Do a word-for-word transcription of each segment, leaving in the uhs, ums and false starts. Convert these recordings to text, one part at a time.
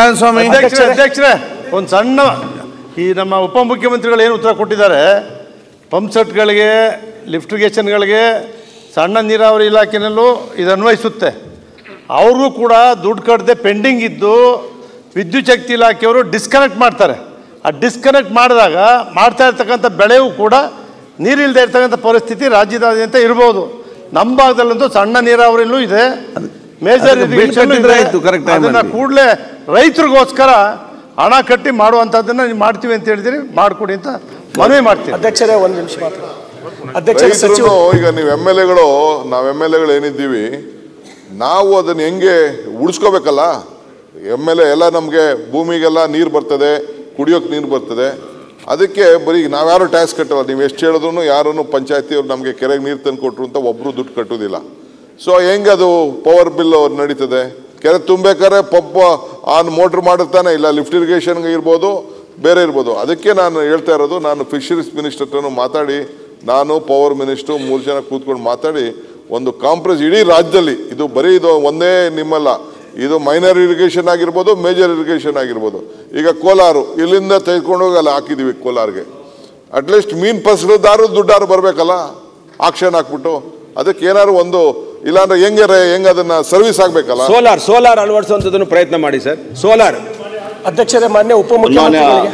ಸ್ವಾಮಿ ಅಧ್ಯಕ್ಷರೇ ಒಂದು ಸಣ್ಣ ಈ ನಮ್ಮ ಉಪಮುಖ್ಯಮಂತ್ರಿಗಳು ಏನು ಉತ್ತರ ಕೊಟ್ಟಿದ್ದಾರೆ, ಪಂಪ್ ಸೆಟ್ಗಳಿಗೆ ಲಿಫ್ಟಿಗೇಷನ್ಗಳಿಗೆ ಸಣ್ಣ ನೀರಾವರಿ ಇಲಾಖೆಯಲ್ಲೂ ಇದು ಅನ್ವಯಿಸುತ್ತೆ. ಅವ್ರಿಗೂ ಕೂಡ ದುಡ್ಡು ಕಟ್ಟದೆ ಪೆಂಡಿಂಗ್ ಇದ್ದು ವಿದ್ಯುತ್ ಶಕ್ತಿ ಇಲಾಖೆಯವರು ಡಿಸ್ಕನೆಕ್ಟ್ ಮಾಡ್ತಾರೆ. ಆ ಡಿಸ್ಕನೆಕ್ಟ್ ಮಾಡಿದಾಗ ಮಾಡ್ತಾ ಇರ್ತಕ್ಕಂಥ ಬೆಳೆಯೂ ಕೂಡ ನೀರಿಲ್ಲದೆ ಇರ್ತಕ್ಕಂಥ ಪರಿಸ್ಥಿತಿ ರಾಜ್ಯದಾದ್ಯಂತ ಇರ್ಬೋದು. ನಮ್ಮ ಭಾಗದಲ್ಲಂತೂ ಸಣ್ಣ ನೀರಾವರಿಲೂ ಇದೆ, ಮೇಜರ್ ಇರಿಗೇಷನ್ ಇದೆ. ಅದನ್ನು ಕೂಡಲೇ ರೈತರಿಗೋಸ್ಕರ ಹಣ ಕಟ್ಟಿ ಮಾಡುವಂಥದ್ದನ್ನು ನೀವು ಮಾಡ್ತೀವಿ ಅಂತ ಹೇಳಿದಿರಿ, ಮಾಡಿಕೊಡಿ ಅಂತ ಮನವಿ ಮಾಡ್ತೀವಿ. ಅಧ್ಯಕ್ಷರೇ ಒಂದು ನಿಮಿಷ ಮಾತ್ರ. ರೈತರು ಈಗ ನೀವು ಎಮ್ ಎಲ್ ಎಗಳು ನಾವು ಎಮ್ ಎಲ್ ಎಗಳು ಏನಿದ್ದೀವಿ, ನಾವು ಅದನ್ನ ಹೆಂಗೆ ಉಳಿಸ್ಕೋಬೇಕಲ್ಲ. ಎಮ್ ಎಲ್ ಎ ಎಲ್ಲ ನಮಗೆ ಭೂಮಿಗೆಲ್ಲ ನೀರು ಬರ್ತದೆ, ಕುಡಿಯೋಕೆ ನೀರು ಬರ್ತದೆ. ಅದಕ್ಕೆ ಬರೀ ನಾವ್ಯಾರು ಟ್ಯಾಕ್ಸ್ ಕಟ್ಟಲ್ಲ. ನೀವು ಎಷ್ಟು ಹೇಳಿದ್ರು ಯಾರೂ ಪಂಚಾಯತಿಯವ್ರು ನಮಗೆ ಕೆರೆಗೆ ನೀರು ತಂದು ಕೊಟ್ಟರು ಅಂತ ಒಬ್ಬರು ದುಡ್ಡು ಕಟ್ಟೋದಿಲ್ಲ. ಸೊ ಹೆಂಗೆ ಅದು ಪವರ್ ಬಿಲ್ ನಡೀತದೆ? ಕೆರೆ ತುಂಬಬೇಕಾದ್ರೆ ಪಂಪ್ ಆನ್ ಮೋಟ್ರ್ ಮಾಡಿರ್ತಾನೆ, ಇಲ್ಲ ಲಿಫ್ಟ್ ಇರಿಗೇಷನ್ಗೆ ಇರ್ಬೋದು, ಬೇರೆ ಇರ್ಬೋದು. ಅದಕ್ಕೆ ನಾನು ಹೇಳ್ತಾ ಇರೋದು, ನಾನು ಫಿಶರೀಸ್ ಮಿನಿಸ್ಟರ್ ಹತ್ರನೂ ಮಾತಾಡಿ, ನಾನು ಪವರ್ ಮಿನಿಸ್ಟ್ರು ಮೂರು ಜನ ಕೂತ್ಕೊಂಡು ಮಾತಾಡಿ ಒಂದು ಕಾಂಪ್ರಮೈಸ್ ಇಡೀ ರಾಜ್ಯದಲ್ಲಿ, ಇದು ಬರೀ ಇದು ಒಂದೇ ನಿಮ್ಮಲ್ಲ, ಇದು ಮೈನರ್ ಇರಿಗೇಷನ್ ಆಗಿರ್ಬೋದು, ಮೇಜರ್ ಇರಿಗೇಷನ್ ಆಗಿರ್ಬೋದು. ಈಗ ಕೋಲಾರು ಇಲ್ಲಿಂದ ತೆಗೆದುಕೊಂಡು ಹೋಗಿ ಅಲ್ಲಿ ಹಾಕಿದ್ದೀವಿ ಕೋಲಾರ್ಗೆ. ಅಟ್ಲೀಸ್ಟ್ ಮೀನು ಫಸಲುದಾರು ದುಡ್ಡಾರು ಬರಬೇಕಲ್ಲ, ಆಕ್ಷನ್ ಹಾಕ್ಬಿಟ್ಟು. ಅದಕ್ಕೆ ಏನಾದ್ರು ಒಂದು, ಇಲ್ಲಾಂದ್ರೆ ಹೆಂಗೆ ಹೆಂಗೆ ಅದನ್ನ ಸರ್ವಿಸ್ ಆಗಬೇಕಲ್ಲ. ಸೋಲಾರ್ ಸೋಲಾರ್ ಅಳವಡಿಸುವಂಥದ್ದನ್ನು ಪ್ರಯತ್ನ ಮಾಡಿ ಸರ್. ಸೋಲಾರ್ ಅಧ್ಯಕ್ಷರೇ, ಮಾನ್ಯ ಉಪಮುಖ್ಯಮಂತ್ರಿಗಳಿಗೆ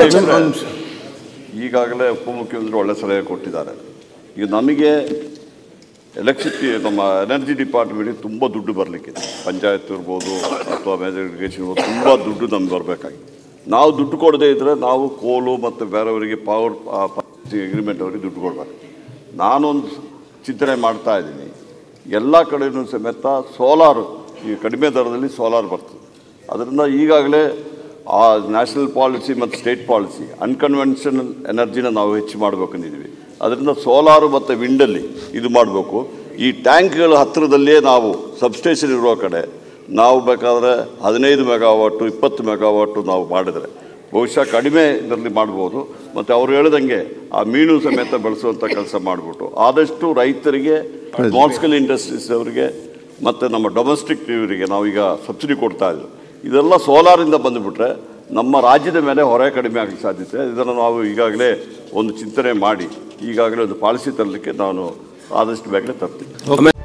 ಈಗಾಗಲೇ ಉಪಮುಖ್ಯಮಂತ್ರಿ ಒಳ್ಳೆ ಸಲಹೆ ಕೊಟ್ಟಿದ್ದಾರೆ. ಈಗ ನಮಗೆ ಎಲೆಕ್ಟ್ರಿಸಿಟಿ ನಮ್ಮ ಎನರ್ಜಿ ಡಿಪಾರ್ಟ್ಮೆಂಟ್ಗೆ ತುಂಬ ದುಡ್ಡು ಬರಲಿಕ್ಕಿದೆ. ಪಂಚಾಯತ್ ಇರ್ಬೋದು ಅಥವಾ ಮೇಜರ್ ಇರಿಗೇಷನ್ ಇರ್ಬೋದು, ತುಂಬ ದುಡ್ಡು ನಮ್ಗೆ ಬರಬೇಕಾಗಿ. ನಾವು ದುಡ್ಡು ಕೊಡದೇ ಇದ್ದರೆ ನಾವು ಕೋಲು ಮತ್ತು ಬೇರೆಯವರಿಗೆ ಪವರ್ ಅಗ್ರಿಮೆಂಟ್ ಅವರಿಗೆ ದುಡ್ಡು ಕೊಡಬೇಕು. ನಾನೊಂದು ಚಿಂತನೆ ಮಾಡ್ತಾ ಇದ್ದೀನಿ, ಎಲ್ಲ ಕಡೆಯೂ ಸಮೇತ ಸೋಲಾರು ಈ ಕಡಿಮೆ ದರದಲ್ಲಿ ಸೋಲಾರ್ ಬರ್ತದೆ. ಅದರಿಂದ ಈಗಾಗಲೇ ಆ ನ್ಯಾಷನಲ್ ಪಾಲಿಸಿ ಮತ್ತು ಸ್ಟೇಟ್ ಪಾಲಿಸಿ ಅನ್ಕನ್ವೆನ್ಷನಲ್ ಎನರ್ಜಿನ ನಾವು ಹೆಚ್ಚು ಮಾಡಬೇಕಂದಿದ್ದೀವಿ. ಅದರಿಂದ ಸೋಲಾರು ಮತ್ತು ವಿಂಡಲ್ಲಿ ಇದು ಮಾಡಬೇಕು. ಈ ಟ್ಯಾಂಕ್ಗಳ ಹತ್ತಿರದಲ್ಲೇ ನಾವು ಸಬ್ಸ್ಟೇಷನ್ ಇರುವ ಕಡೆ ನಾವು ಬೇಕಾದರೆ ಹದಿನೈದು ಮೆಗಾವಾಟು ಇಪ್ಪತ್ತು ಮೆಗಾವಾಟು ನಾವು ಮಾಡಿದರೆ ಬಹುಶಃ ಕಡಿಮೆ ಇದರಲ್ಲಿ ಮಾಡ್ಬೋದು. ಮತ್ತು ಅವ್ರು ಹೇಳ್ದಂಗೆ ಆ ಮೀನು ಸಮೇತ ಬೆಳೆಸುವಂಥ ಕೆಲಸ ಮಾಡಿಬಿಟ್ಟು ಆದಷ್ಟು ರೈತರಿಗೆ, ಸ್ಮಾಲ್ ಸ್ಕೇಲ್ ಇಂಡಸ್ಟ್ರೀಸ್ ಅವರಿಗೆ ಮತ್ತು ನಮ್ಮ ಡೊಮೆಸ್ಟಿಕ್ ಇವರಿಗೆ ನಾವೀಗ ಸಬ್ಸಿಡಿ ಕೊಡ್ತಾ ಇದ್ದೀವಿ. ಇದೆಲ್ಲ ಸೋಲಾರಿಂದ ಬಂದುಬಿಟ್ರೆ ನಮ್ಮ ರಾಜ್ಯದ ಮೇಲೆ ಹೊರೆ ಕಡಿಮೆ ಆಗಲಿಕ್ಕೆ ಸಾಧ್ಯತೆ. ಇದನ್ನು ನಾವು ಈಗಾಗಲೇ ಒಂದು ಚಿಂತನೆ ಮಾಡಿ ಈಗಾಗಲೇ ಒಂದು ಪಾಲಿಸಿ ತರಲಿಕ್ಕೆ ನಾನು ಆದಷ್ಟು ಬೇಗನೆ ತರ್ತೀನಿ.